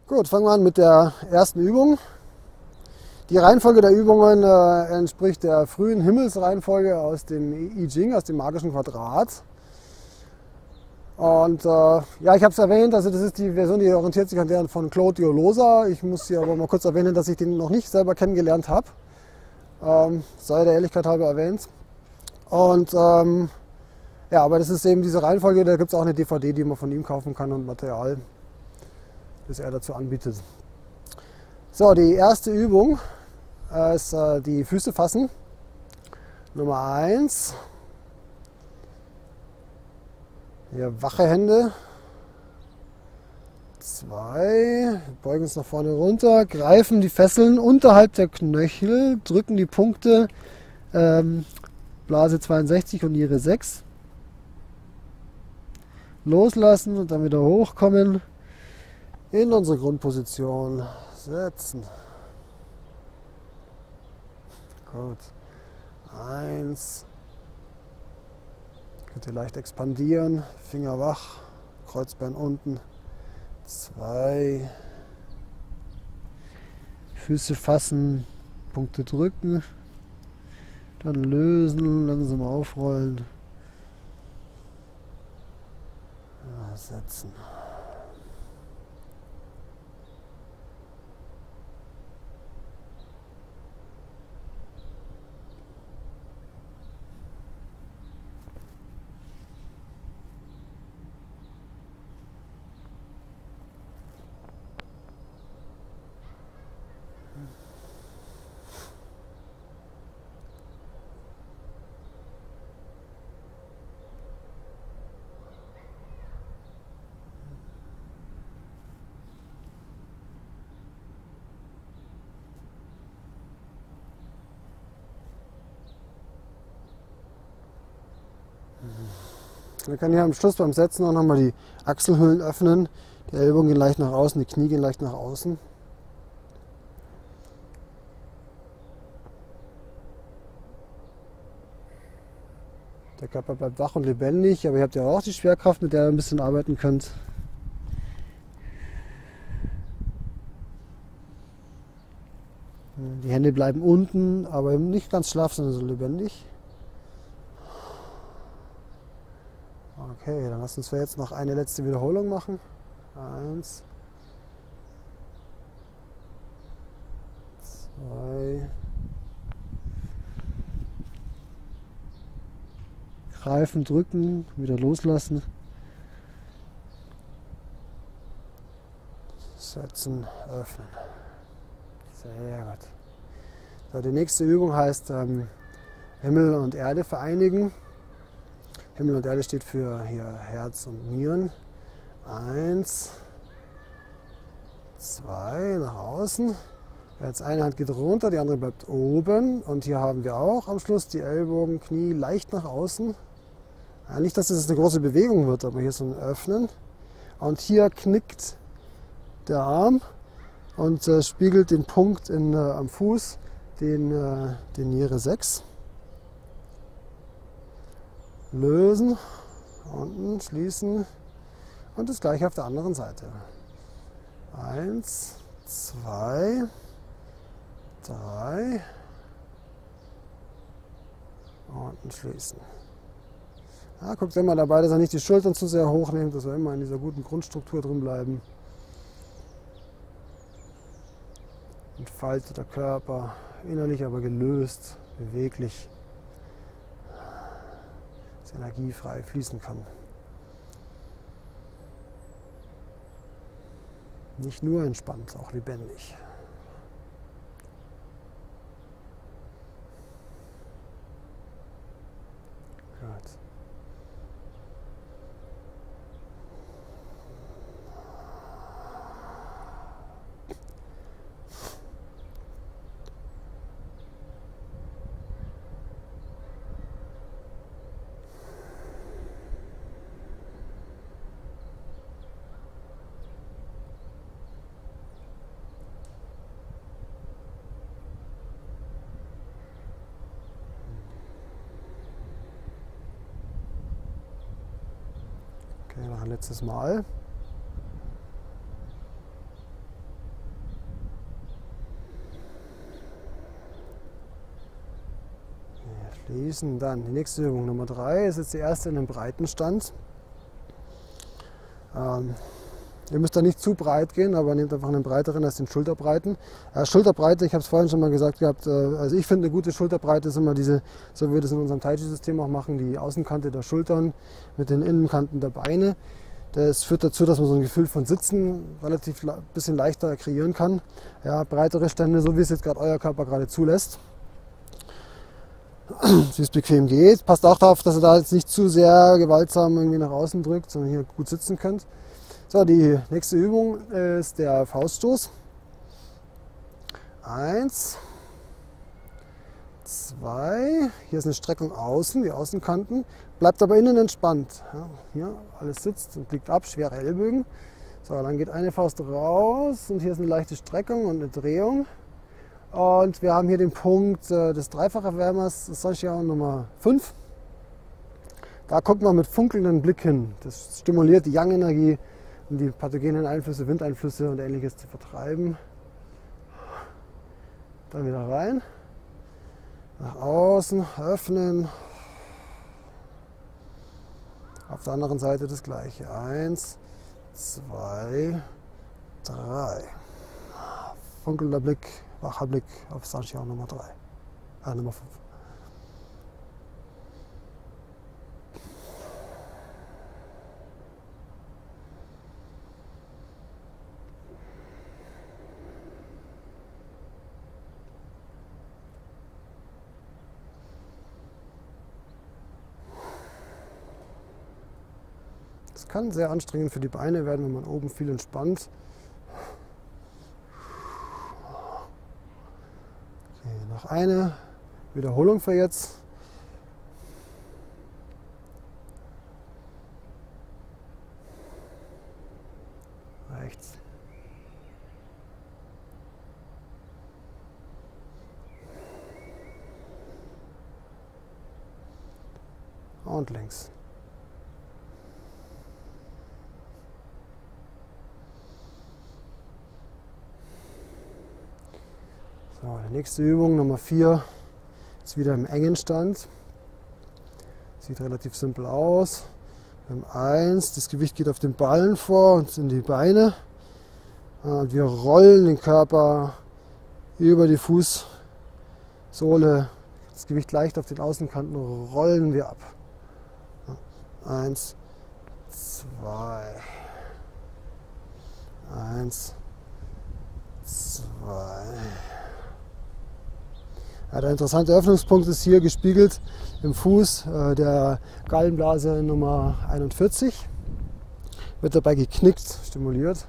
Gut, fangen wir an mit der ersten Übung. Die Reihenfolge der Übungen entspricht der frühen Himmelsreihenfolge aus dem I Ching, aus dem magischen Quadrat. Und ja, ich habe es erwähnt, also das ist die Version, die orientiert sich an der von Claude Diolosa. Ich muss hier aber mal kurz erwähnen, dass ich den noch nicht selber kennengelernt habe. Sei der Ehrlichkeit halber erwähnt. Und ja, aber das ist eben diese Reihenfolge, da gibt es auch eine DVD, die man von ihm kaufen kann und Material, das er dazu anbietet. So, die erste Übung ist die Füße fassen. Nummer 1. Hier wache Hände. 2. Beugen uns nach vorne runter, greifen die Fesseln unterhalb der Knöchel, drücken die Punkte Blase 62 und Niere 6. Loslassen und dann wieder hochkommen. In unsere Grundposition setzen. Gut. 1. Könnt ihr leicht expandieren. Finger wach. Kreuzbein unten. 2. Füße fassen. Punkte drücken. Dann lösen. Langsam aufrollen. Ja, setzen. Man kann hier am Schluss beim Setzen auch nochmal die Achselhöhlen öffnen. Die Ellbogen gehen leicht nach außen, die Knie gehen leicht nach außen. Der Körper bleibt wach und lebendig, aber ihr habt ja auch die Schwerkraft, mit der ihr ein bisschen arbeiten könnt. Die Hände bleiben unten, aber nicht ganz schlaff, sondern so lebendig. Okay, dann lass uns jetzt noch eine letzte Wiederholung machen. 1, 2. Greifen, drücken, wieder loslassen. Setzen, öffnen. Sehr gut. So, die nächste Übung heißt Himmel und Erde vereinigen. Himmel und Erde steht für hier Herz und Nieren. 1, 2, nach außen. Jetzt eine Hand geht runter, die andere bleibt oben. Und hier haben wir auch am Schluss die Ellbogen, Knie leicht nach außen. Ja, nicht, dass es eine große Bewegung wird, aber hier so ein Öffnen. Und hier knickt der Arm und spiegelt den Punkt am Fuß, den Niere 6. Lösen, unten schließen und das gleiche auf der anderen Seite. 1, 2, 3, unten schließen. Ja, guckt immer dabei, dass er nicht die Schultern zu sehr hochnimmt, dass wir immer in dieser guten Grundstruktur drin bleiben. Entfalteter Körper, innerlich aber gelöst, beweglich. Energiefrei fließen kann. Nicht nur entspannt, auch lebendig. Gut. Okay, noch ein letztes Mal. Schließen. Dann die nächste Übung, Nummer 3, ist jetzt die erste in einem breiten Stand. Ihr müsst da nicht zu breit gehen, aber nehmt einfach einen breiteren als den Schulterbreiten. Schulterbreite, ich habe es vorhin schon mal gesagt gehabt, also ich finde eine gute Schulterbreite ist immer diese, so wie wir das in unserem Tai Chi System auch machen, die Außenkante der Schultern mit den Innenkanten der Beine. Das führt dazu, dass man so ein Gefühl von Sitzen relativ bisschen leichter kreieren kann. Ja, breitere Stände, so wie es jetzt gerade euer Körper gerade zulässt. Wie es bequem geht. Passt auch darauf, dass ihr da jetzt nicht zu sehr gewaltsam irgendwie nach außen drückt, sondern hier gut sitzen könnt. So, die nächste Übung ist der Fauststoß. 1, 2, hier ist eine Streckung außen, die Außenkanten. Bleibt aber innen entspannt. Ja, hier alles sitzt und liegt ab, schwere Ellbögen. So, dann geht eine Faust raus und hier ist eine leichte Streckung und eine Drehung. Und wir haben hier den Punkt des Dreifacherwärmers, Sanxiao Nummer 5. Da kommt man mit funkelndem Blick hin. Das stimuliert die Yang-Energie, um die pathogenen Einflüsse, Windeinflüsse und ähnliches zu vertreiben. Dann wieder rein, nach außen, öffnen. Auf der anderen Seite das gleiche. 1, 2, 3. Funkelnder Blick, wacher Blick auf Sanxiao Nummer 3. Nummer 5. Es kann sehr anstrengend für die Beine werden, wenn man oben viel entspannt. Okay, noch eine Wiederholung für jetzt. Rechts. Und links. So, die nächste Übung, Nummer 4, ist wieder im engen Stand. Sieht relativ simpel aus. Wir haben 1, das Gewicht geht auf den Ballen vor und in die Beine. Und wir rollen den Körper über die Fußsohle. Das Gewicht leicht auf den Außenkanten rollen wir ab. 1, 2, 1, 2. Ja, der interessante Öffnungspunkt ist hier gespiegelt im Fuß der Gallenblase Nummer 41. Wird dabei geknickt, stimuliert.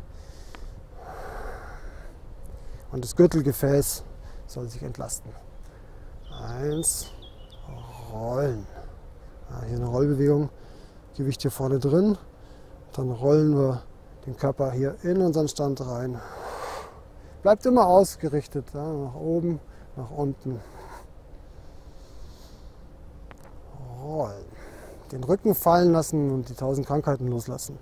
Und das Gürtelgefäß soll sich entlasten. 1, rollen. Ja, hier eine Rollbewegung, Gewicht hier vorne drin. Dann rollen wir den Körper hier in unseren Stand rein. Bleibt immer ausgerichtet, ja, nach oben, nach unten. Rollen. Den Rücken fallen lassen und die 1000 Krankheiten loslassen.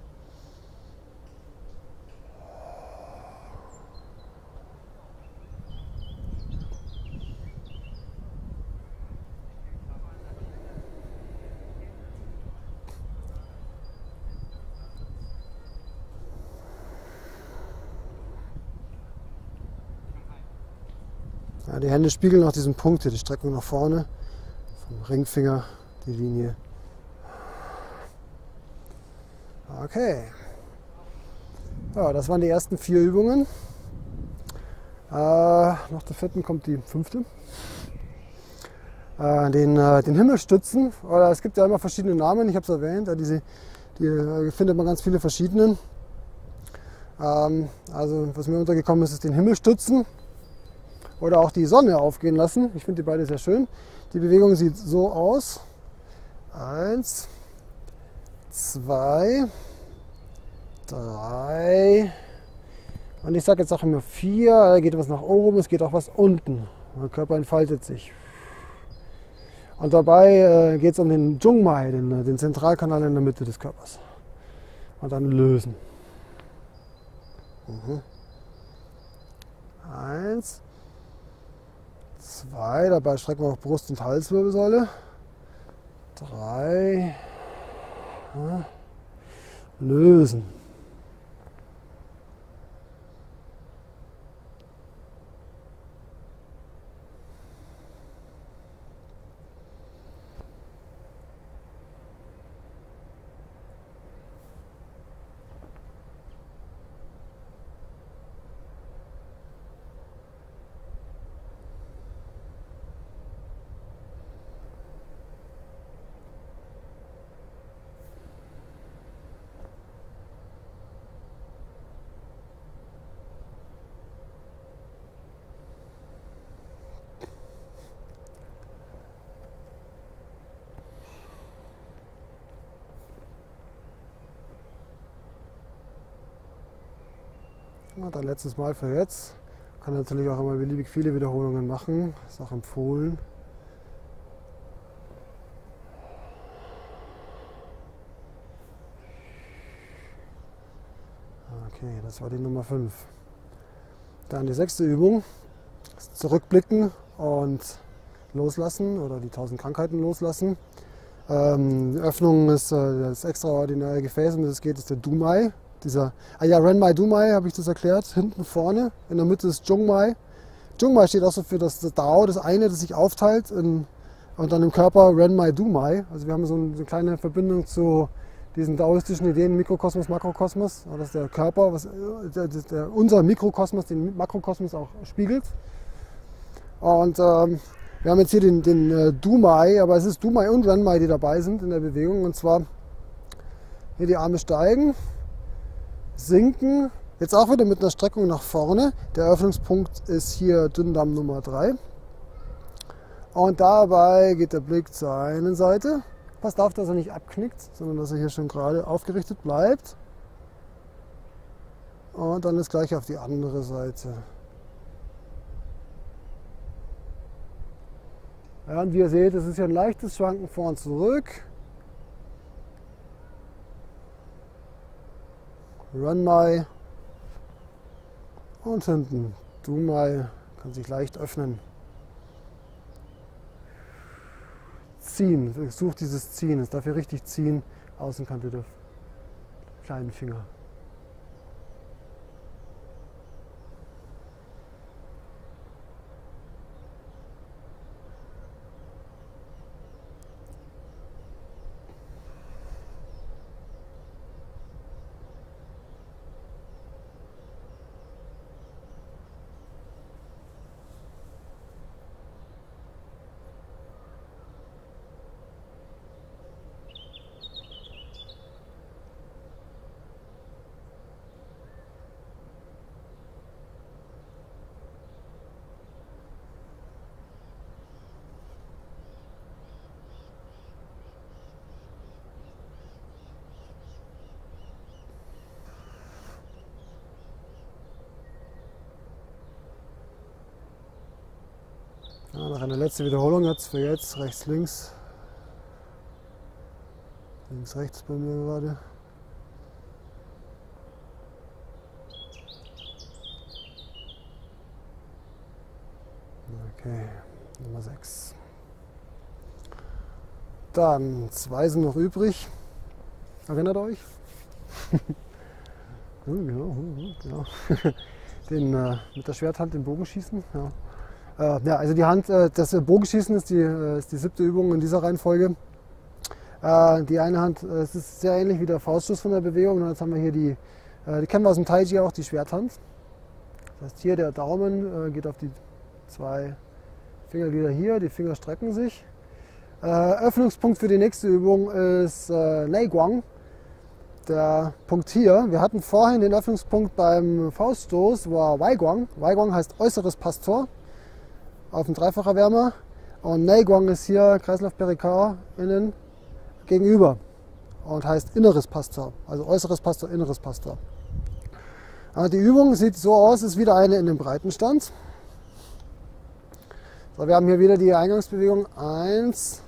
Ja, die Hände spiegeln auch diesen Punkt hier, die Streckung nach vorne, vom Ringfinger, die Linie. Okay. Ja, das waren die ersten 4 Übungen. Nach der 4. kommt die 5. Den Himmelstützen, oder es gibt ja immer verschiedene Namen, ich habe es erwähnt, die findet man ganz viele verschiedene. Also was mir untergekommen ist, ist den Himmelstützen. Oder auch die Sonne aufgehen lassen. Ich finde die beide sehr schön. Die Bewegung sieht so aus. 1, 2, 3. Und ich sage jetzt auch immer 4. Da geht was nach oben, es geht auch was unten. Der Körper entfaltet sich. Und dabei geht es um den Zhongmai, den Zentralkanal in der Mitte des Körpers. Und dann lösen. 1, 2, dabei strecken wir auch Brust- und Halswirbelsäule. 3. Ja. Lösen. Und ein letztes Mal für jetzt. Kann natürlich auch immer beliebig viele Wiederholungen machen. Ist auch empfohlen. Okay, das war die Nummer 5. Dann die 6. Übung. Zurückblicken und loslassen oder die 1000 Krankheiten loslassen. Die Öffnung ist das extraordinäre Gefäß, um das es geht, ist der Dumai. Renmai Dumai, habe ich das erklärt, hinten vorne, in der Mitte ist Jungmai. Jungmai steht auch so für das Dao, das eine, das sich aufteilt und dann im Körper Renmai Dumai. Also wir haben so eine kleine Verbindung zu diesen daoistischen Ideen, Mikrokosmos, Makrokosmos. Das ist der Körper, unser Mikrokosmos den Makrokosmos auch spiegelt. Und wir haben jetzt hier den Dumai, aber es ist Dumai und Renmai, die dabei sind in der Bewegung. Und zwar hier die Arme steigen, sinken, jetzt auch wieder mit einer Streckung nach vorne. Der Eröffnungspunkt ist hier Dünndarm Nummer 3. Und dabei geht der Blick zur einen Seite. Passt auf, dass er nicht abknickt, sondern dass er hier schon gerade aufgerichtet bleibt. Und dann ist gleich auf die andere Seite. Ja, und wie ihr seht, es ist hier ein leichtes Schwanken vor und zurück. Renmai und hinten Dumai, kann sich leicht öffnen. Ziehen, sucht dieses Ziehen, es darf hier richtig ziehen, Außenkante der kleinen Finger. Ja, noch eine letzte Wiederholung jetzt für jetzt, rechts, links. Links, rechts bei mir gerade. Okay, Nummer 6. Dann 2 sind noch übrig. Erinnert euch? Ja. Mit der Schwerthand den Bogen schießen. Ja. Also die Hand, das Bogenschießen ist die 7. Übung in dieser Reihenfolge. Die eine Hand, es ist sehr ähnlich wie der Fauststoß von der Bewegung. Und jetzt haben wir hier die kennen wir aus dem Tai Chi auch, die Schwerthand. Das heißt, hier der Daumen geht auf die 2 Fingerglieder hier, die Finger strecken sich. Öffnungspunkt für die nächste Übung ist Nei Guang. Der Punkt hier, wir hatten vorhin den Öffnungspunkt beim Fauststoß, war Wei Guang. Wei Guang heißt äußeres Passtor auf dem Dreifacherwärmer. Und Nei Guang ist hier Kreislauf Perikard innen gegenüber und heißt inneres Passtor, also äußeres Passtor, inneres Passtor. Die Übung sieht so aus, ist wieder eine in dem Breitenstand. So, wir haben hier wieder die Eingangsbewegung 1,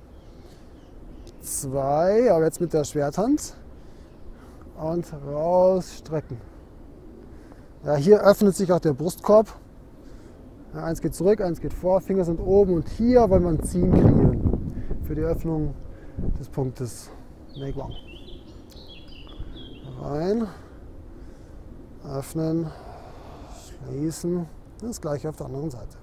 2, aber jetzt mit der Schwerthand und rausstrecken. Ja, hier öffnet sich auch der Brustkorb. Ja, eins geht zurück, eins geht vor, Finger sind oben und hier wollen wir ein Ziehen kreieren für die Öffnung des Punktes Meiguang. Rein, öffnen, schließen. Das gleiche auf der anderen Seite.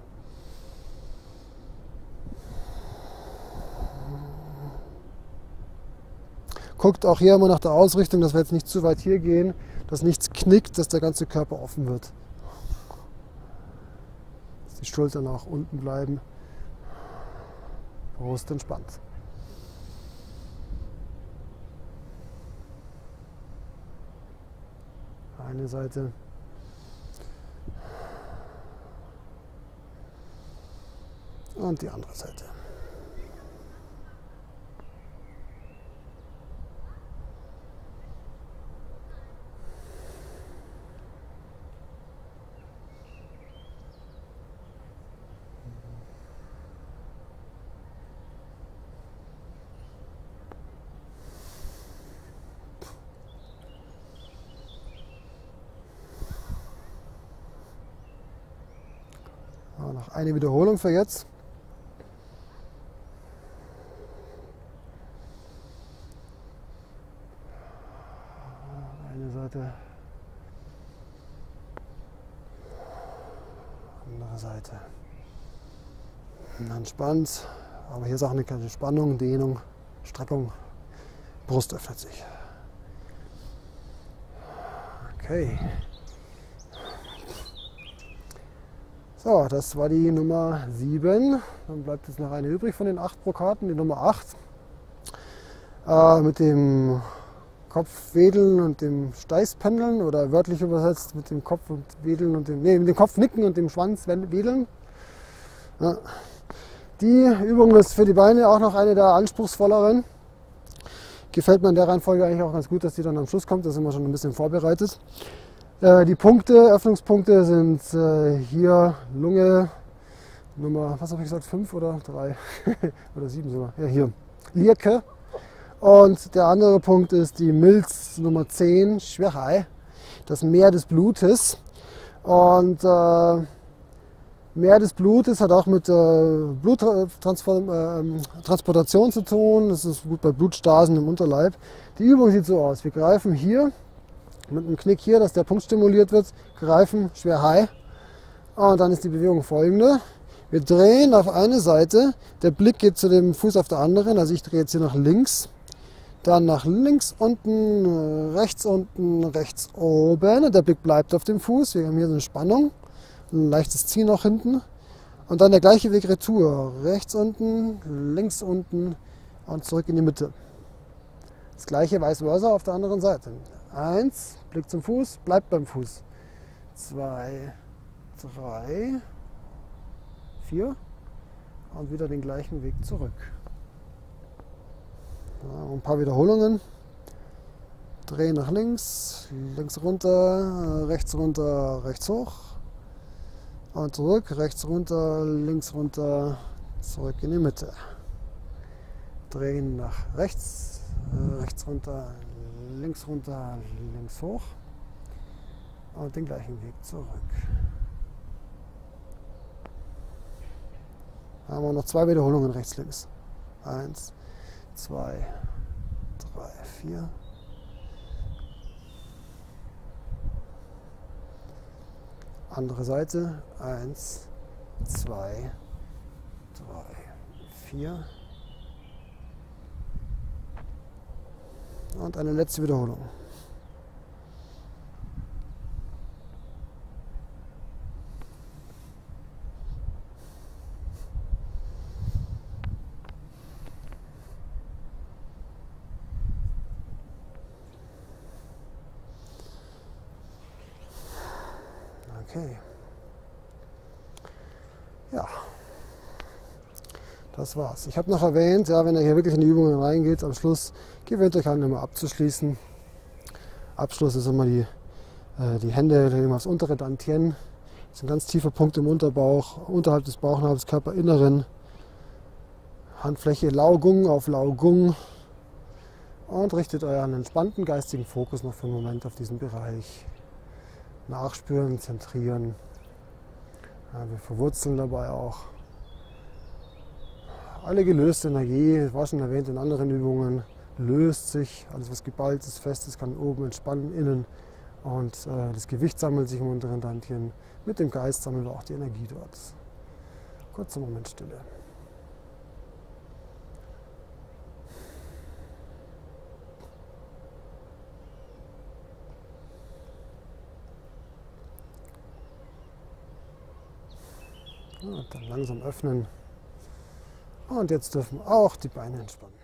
Guckt auch hier immer nach der Ausrichtung, dass wir jetzt nicht zu weit hier gehen, dass nichts knickt, dass der ganze Körper offen wird. Dass die Schultern auch unten bleiben. Brust entspannt. Eine Seite. Und die andere Seite. Noch eine Wiederholung für jetzt. Eine Seite, andere Seite. Entspannt, aber hier ist auch eine kleine Spannung, Dehnung, Streckung. Brust öffnet sich. Okay. So, das war die Nummer 7. Dann bleibt jetzt noch eine übrig von den 8 Brokaten, die Nummer 8. Mit dem Kopfwedeln und dem Steißpendeln oder wörtlich übersetzt mit dem Kopf und Wedeln und mit dem Kopf nicken und dem Schwanz wedeln. Ja. Die Übung ist für die Beine auch noch eine der anspruchsvolleren. Gefällt mir in der Reihenfolge eigentlich auch ganz gut, dass die dann am Schluss kommt. Da sind wir schon ein bisschen vorbereitet. Die Punkte, Öffnungspunkte sind hier Lunge Nummer, was habe ich gesagt, 5 oder 3 oder 7 sogar. Ja, hier, Lierke. Und der andere Punkt ist die Milz Nummer 10, Schwerhai, das Meer des Blutes. Und Meer des Blutes hat auch mit Bluttransportation zu tun. Das ist gut bei Blutstasen im Unterleib. Die Übung sieht so aus. Wir greifen hier mit einem Knick hier, dass der Punkt stimuliert wird, greifen, Schwerhai. Und dann ist die Bewegung folgende. Wir drehen auf eine Seite, der Blick geht zu dem Fuß auf der anderen, also ich drehe jetzt hier nach links, dann nach links unten, rechts oben und der Blick bleibt auf dem Fuß. Wir haben hier so eine Spannung, ein leichtes Ziehen nach hinten und dann der gleiche Weg retour, rechts unten, links unten und zurück in die Mitte. Das gleiche vice versa auf der anderen Seite. 1, Blick zum Fuß, bleibt beim Fuß. 2, 3, 4 und wieder den gleichen Weg zurück. Ja, ein paar Wiederholungen. Drehen nach links, links runter, rechts hoch und zurück, rechts runter, links runter, zurück in die Mitte. Drehen nach rechts, rechts runter, links hoch und den gleichen Weg zurück. Da haben wir noch 2 Wiederholungen rechts, links. 1, 2, 3, 4. Andere Seite. 1, 2, 3, 4. Und eine letzte Wiederholung. Okay. Ja, das war's. Ich habe noch erwähnt, ja, wenn ihr hier wirklich in die Übungen reingeht, am Schluss gewöhnt euch an, immer abzuschließen. Abschluss ist immer die Hände, das untere Dantien. Das ist ein ganz tiefer Punkt im Unterbauch, unterhalb des Bauchnabels, Körperinneren. Handfläche Laugung auf Laugung. Und richtet euren entspannten geistigen Fokus noch für einen Moment auf diesen Bereich. Nachspüren, zentrieren. Ja, wir verwurzeln dabei auch. alle gelöste Energie, war schon erwähnt in anderen Übungen, löst sich. Alles, was geballt ist, fest ist, kann oben entspannen, innen. Und das Gewicht sammelt sich im unteren Dantian. Mit dem Geist sammeln wir auch die Energie dort. Kurzer Moment Stille. Und dann langsam öffnen. Und jetzt dürfen auch die Beine entspannen.